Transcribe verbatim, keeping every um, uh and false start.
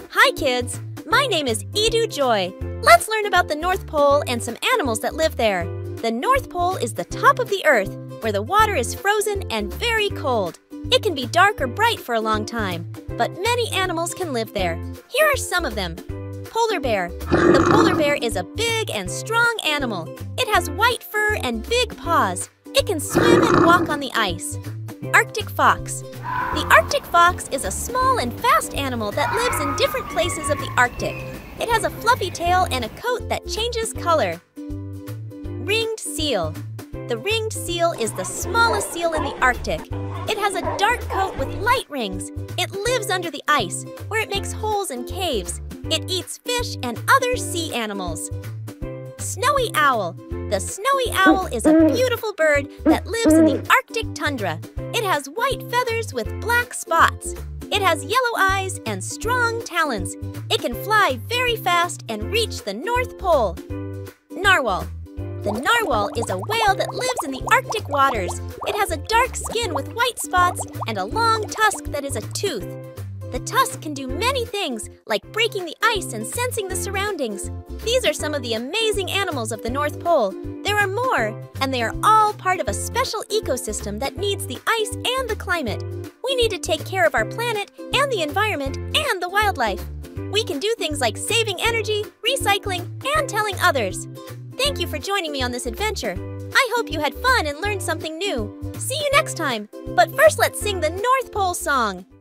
Hi kids, my name is Edu Joy. Let's learn about the North Pole and some animals that live there. The North Pole is the top of the Earth, where the water is frozen and very cold. It can be dark or bright for a long time, but many animals can live there. Here are some of them. Polar bear. The polar bear is a big and strong animal. It has white fur and big paws. It can swim and walk on the ice. Arctic fox. The Arctic fox is a small and fast animal that lives in different places of the Arctic. It has a fluffy tail and a coat that changes color. Ringed seal. The ringed seal is the smallest seal in the Arctic. It has a dark coat with light rings. It lives under the ice, where it makes holes in caves. It eats fish and other sea animals. Snowy owl. The snowy owl is a beautiful bird that lives in the Arctic tundra. It has white feathers with black spots. It has yellow eyes and strong talons. It can fly very fast and reach the North Pole. Narwhal. The narwhal is a whale that lives in the Arctic waters. It has a dark skin with white spots and a long tusk that is a tooth. The tusk can do many things, like breaking the ice and sensing the surroundings. These are some of the amazing animals of the North Pole. There are more, and they are all part of a special ecosystem that needs the ice and the climate. We need to take care of our planet and the environment and the wildlife. We can do things like saving energy, recycling, and telling others. Thank you for joining me on this adventure. I hope you had fun and learned something new. See you next time. But first, let's sing the North Pole song.